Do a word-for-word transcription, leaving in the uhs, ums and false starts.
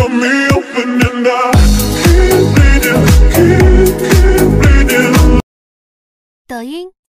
got me open and I keep bleeding, keep, keep bleeding. 抖音。